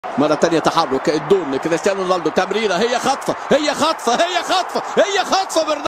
مرة تانية تحرك الدون كريستيانو رونالدو، تمريرة، هي خطفة هي خطفة هي خطفة هي خطفة.